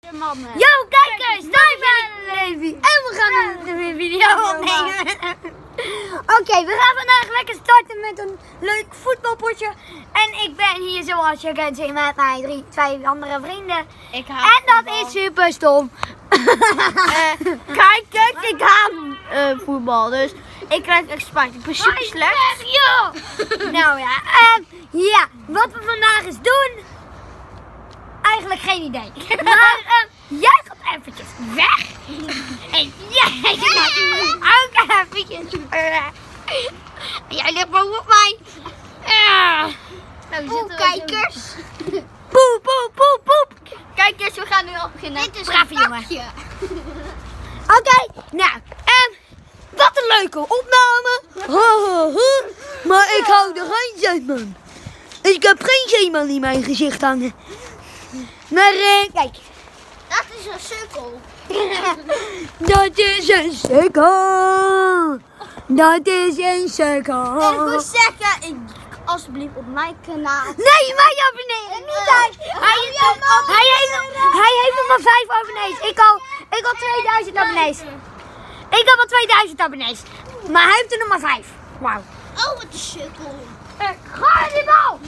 mannen. Yo, kijkers, dat ben Levi. En we gaan een video opnemen. Oké, we gaan vandaag lekker starten met een leuk voetbalpotje. En ik ben hier, zoals je kunt zien, met mijn twee andere vrienden. Ik En dat is super stom. Kijk, ik haat voetbal, dus ik krijg echt spijt. Ik ben super slecht. Nou ja, ja, wat we vandaag eens doen, eigenlijk geen idee. Maar jij gaat eventjes weg. En jij gaat ook eventjes weg. Jij ligt bovenop mij. Nou, kijkers. Poep, poep, poep, poep. Kijkers, we gaan nu al beginnen. Dit is brave jongen. Oké, nou, wat een leuke opname. Maar ik hou er geen zeeman. Ik heb geen zeeman in mijn gezicht hangen. Maar kijk. Dat is een sukkel. Dat is een sukkel. Dat is een sukkel. En ik moet zeggen, alsjeblieft op mijn kanaal. Nee, wij abonneren niet hij. Hij heeft nog maar 5 abonnees. Ik al 2000 abonnees. Ik heb al 2000 abonnees. Maar hij heeft er nog maar 5. Wauw. Oh, wat een sukkel. Ga in die bal!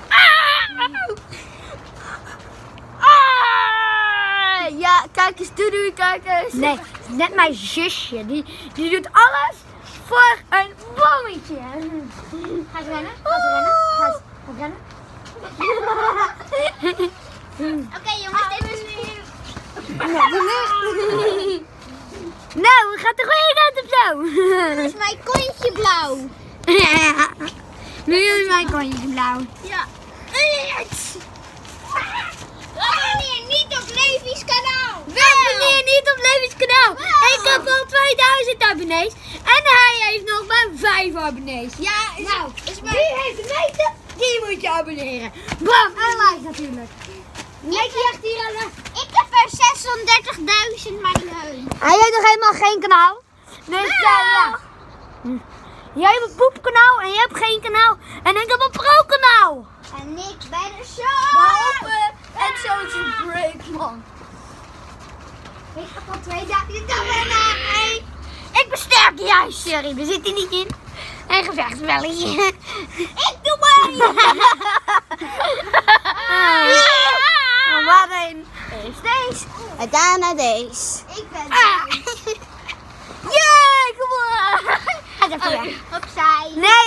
Ja, kijk eens, doei kijkers. Nee, net mijn zusje. Die doet alles voor een bommetje. Ga ze rennen? Ga ze rennen? Ga ze rennen? Oké, jongens, dit is nu... Nou, gaat de goede kant op zo. Dit is mijn kontje blauw. Nu is mijn kontje blauw. Ja. Abonneer niet op Levi's kanaal. Abonneer niet op Levi's kanaal. Ik heb al 2000 abonnees. En hij heeft nog maar 5 abonnees. Ja, Nou, is wie heeft de meeste? Die moet je abonneren. Bam, en like natuurlijk. Kijk je echt hier aan de... Ik heb er 36.000, maar nee. Hij heeft nog helemaal geen kanaal. Dus ja. Jij hebt een poepkanaal en jij hebt geen kanaal. En ik heb een pro-kanaal. En ik ben er zo. En zo is een breakman. Ik heb al 2000 abonnees. Ik ben sterk juist. Sorry, we zitten niet in een gevechtsbelletje. Ik doe maar. Wat een... Eerst deze. En daarna deze. Ik ben Jee, kom op. Ga even weg. Opzij. Nee,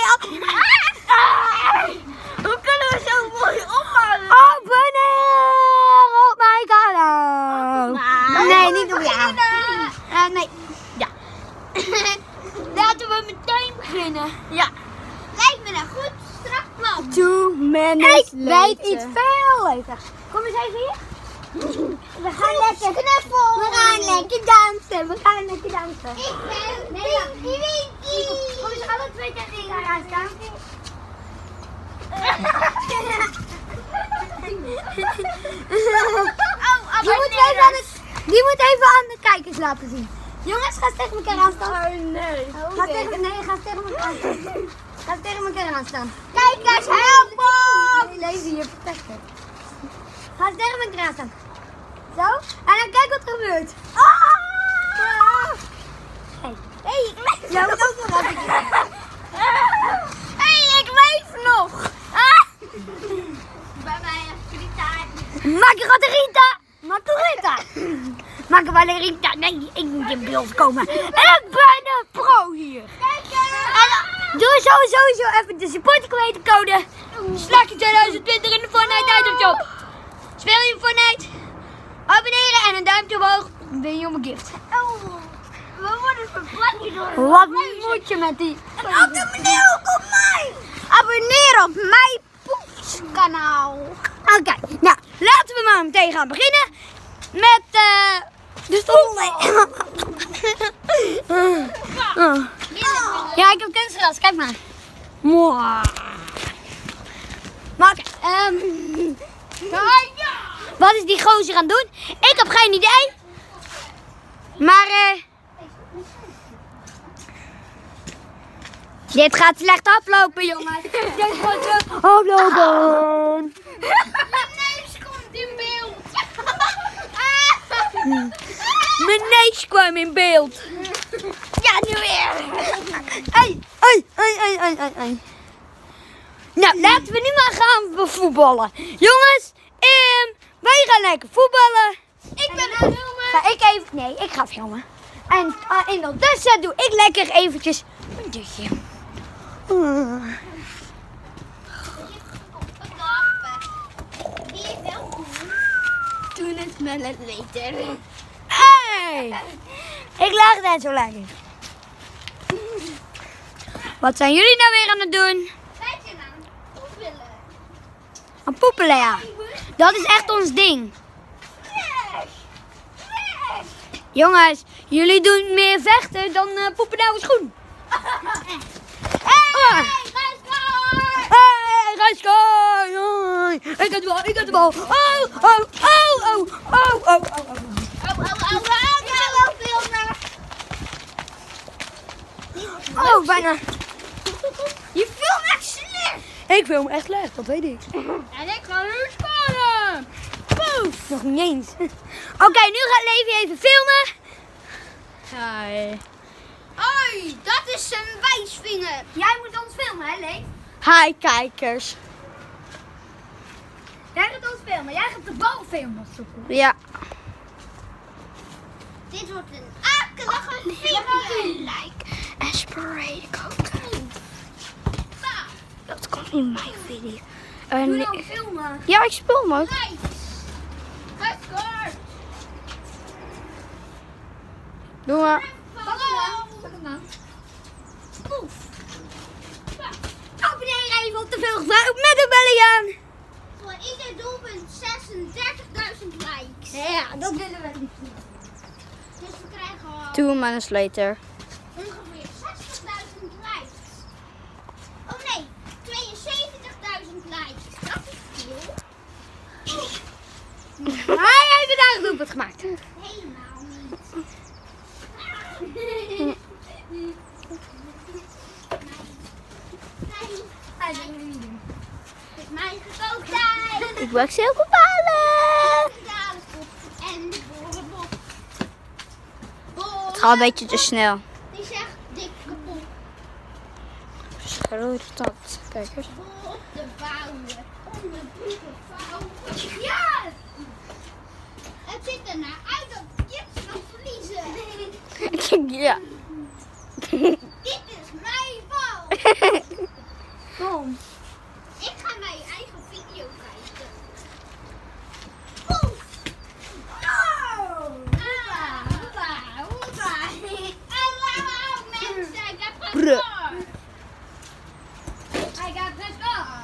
Hoe kunnen we zo mooi ophouden? abonneer op mijn kanaal. Nee, niet op jou. Nee. Ja. Laten we meteen beginnen. Ja. Lijkt me een goed strak plan. 2 minutes Ik weet iets veel leuker. Kom eens even hier. We gaan lekker knuffel. We gaan lekker dansen. We gaan lekker dansen. Ik ben Winky. Kom eens alle twee tegen elkaar aan staan. Die moet even aan de kijkers laten zien. Jongens, ga eens tegen elkaar aanstaan. Oh nee. Ga tegen elkaar aanstaan. Ga tegen elkaar aanstaan. Kijkers, help me! Levi, je protector. Ga eens tegen elkaar aanstaan. Zo. En dan kijk wat er gebeurt. Hey, ik leef nog. Ook nog even. Hey, ik leef nog! Bij mij een fritaar. Margarita. Nee, ik moet in beeld komen. Ik ben een pro hier. Doe sowieso even de supportercode. Slaakje 2020 in de Fortnite Itemshop. Speel je Fortnite? Abonneren en een duimpje omhoog. Dan ben je om een gift. We worden verplaatst door. Wat moet je met die? Abonneer ook op mij! Abonneer op mijn poepskanaal. Oké, nou laten we maar meteen gaan beginnen met de stoel. Ja, ik heb kunstgras, kijk maar. Maar oké, wat is die gozer gaan doen? Ik heb geen idee. Maar dit gaat slecht aflopen, jongens. Dit gaat slecht aflopen. Mijn neus komt in beeld. Mijn neus kwam in beeld. Ja, nu weer. Ai. Nou, laten we nu maar gaan voetballen. Jongens, wij gaan lekker voetballen. Ik ben aan het filmen. Ga ik even... Nee, ik ga filmen. En ondertussen doe ik lekker eventjes een dutje. Die is wel goed. Toen het met het later. Hey! Ik lag net zo lekker. Wat zijn jullie nou weer aan het doen? Wij zijn aan het poepelen. Aan poepelen, ja. Dat is echt ons ding. Weg! Jongens, jullie doen meer vechten dan poepen naar een schoen. Hey, Rijsgaard! Hey, Rijsgaard! Ik heb de bal. Oh. Oh, bijna. Je filmt echt slecht. Ik film echt slecht, dat weet ik. En ik ga nu scoren. Poef, nog niet eens. Oké, nu gaat Levi even filmen. Hi. Hoi, dat is een wijsvinger. Jij moet ons filmen, hè, Levi? Hi kijkers. Jij gaat ons filmen. Jij gaat de bal filmen. Ja. Dit wordt een akelige video. Like aspirate cocaine. Dat komt in mijn video. Doe nou filmen. Ja, ik speel hem ook. Rijs. Rijsgaard. Doe maar. Hallo. Poef. Abonneer even op de Veelgebruik met de belly aan. Voor ieder doelpunt 36.000 likes. Ja, dat willen we niet. Dus we krijgen 2 minutes later. ongeveer 60.000 likes. Oh nee, 72.000 likes. Dat is veel. Hij heeft het eigenlijk doelpunt gemaakt. Helemaal niet. Het is mijn gekooktijd. Ik ben heel bepalen. En de boerenbok. Het gaat een beetje te snel. Die zegt dik kapot. Schreeuw dat. Kijkers. Vol op de bouwen. Om de boeken vouwen. Ja! Het ziet er naar uit dat Jits gaat verliezen. Ja. Dit is mijn bal. Kom. Ik ga mijn eigen video kijken. Poef! Oh! Hoera! Hallo mensen, ik heb Bruh. gescoord. Hij gaat gescoord.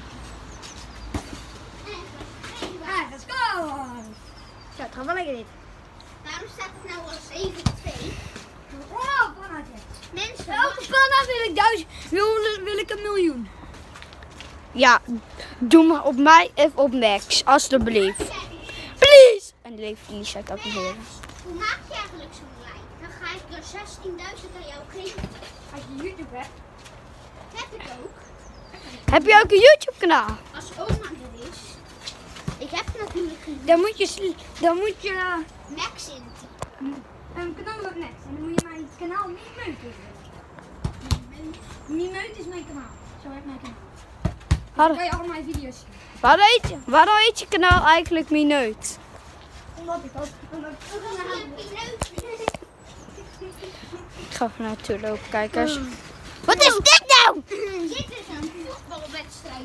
Hij gaat gescoord. Ja, het gaat wel lekker dit. Waarom staat het nou al 7-2? Oh, pannetje. Mensen, Elke panna wil ik 1 miljoen. Ja, doe maar op mij of op Max, alsjeblieft. Please! En Levi zet ook weer. hoe maak je eigenlijk zo'n like? Dan ga ik er 16.000 aan jou geven. Als je YouTube hebt. Heb ik ook. Heb je ook een YouTube kanaal? Als oma er is. Ik heb natuurlijk geen Dan moet je Max in. een kanaal op next. En dan moet je mijn kanaal Mimeut doen. Mimeut is mijn kanaal. Zo heet mijn kanaal. Dan kan je al mijn video's zien. Waarom heet je kanaal eigenlijk Mineut? Omdat ik ook. Ik ga even naartoe lopen, kijkers. Wat is dit nou? Dit is een voetbalwedstrijd.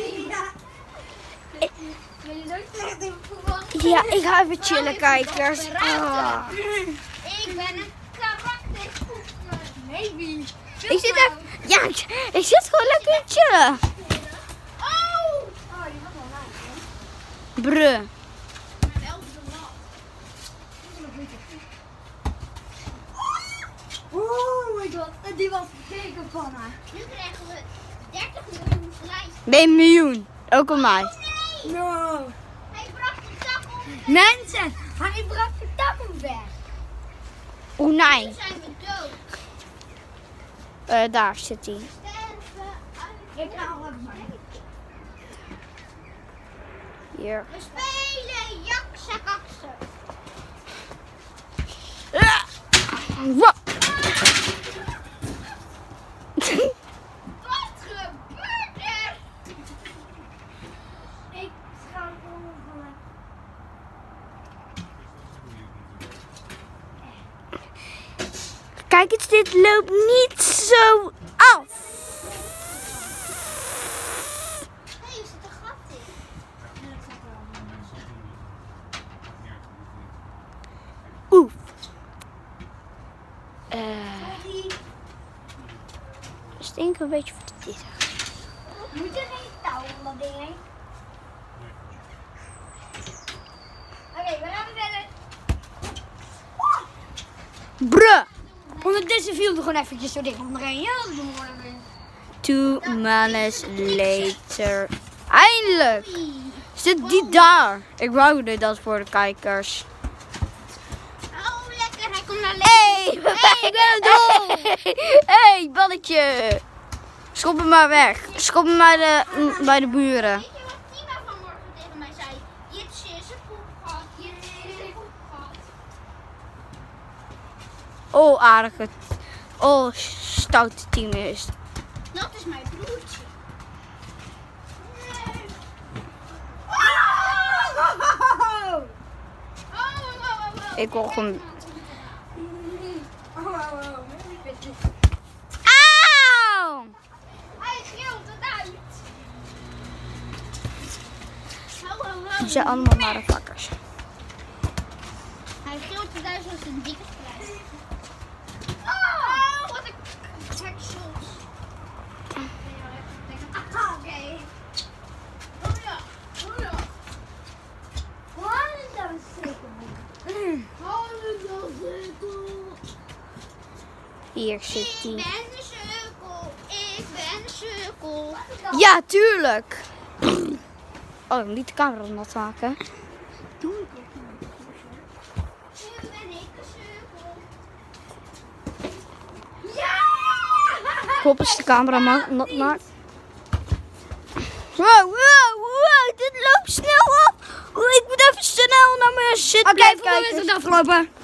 Wil je leuk slecht in voetbal? Ja, ik ga even chillen, kijkers. Ah. Ik ben een karaktervoetballer. Maybe. Ik zit even... Ja, ik zit gewoon lekker te chillen. Oh! Oh, die had wel laag, hè? Bruh. Maar wel de lat. Oh my god, die was zeker van haar. Nu krijgen we 30 miljoen likes. Ben je 1 miljoen? Ook op mij. Nee! No. Hij bracht de tak om. Mensen, hij bracht de tak omver. Oeh, Nu nee. zijn we dood. Daar zit hij. Sterven uit. Ik ga al even maken. Hier. We spelen jakse kaksen. Wow. Wat gebeurt er? Ik ga ongeluk. Kijk eens, dit loopt niet zo af. Hé, er zit een gat in. Oef. Stink een beetje voor dit. Moet er geen touw om dat ding heen? Oké, we gaan verder. Bruh. Ondertussen viel er gewoon eventjes zo ding om erin. Ja, dat doen we gewoon weer. 2 minutes later. Eindelijk. Zit die daar? Ik wou dat voor de kijkers. Oh, lekker. Hij komt naar Hey, ik ben het dol. Hey, balletje. Schop hem maar weg. Schop hem bij de buren. Weet je wat Tina vanmorgen tegen mij zei? Jitje is een poepgat. Jitje is een poepgat. Oh, aardige. Oh, stoute team is. Dat is mijn broertje. Nee. Ik wil gewoon... Hij gilt het uit. Ze zijn allemaal motherfuckers. Hij gilt het uit zoals een dikke prijs. Oh, wat een heksels. Oké. Oh ja. Oh ja. Wat is dat een cirkel? Hier zit Ik die. ben een sukkel. Ik ben een sukkel. Ja, tuurlijk. Oh, niet de camera nat maken. Nu ben ik een sukkel. Ja! Ik hoop eens de camera nat maakt. Wow, dit loopt snel af. Ik moet even snel naar mijn zitplek Oké, voor de kijken. wedstrijd afgelopen.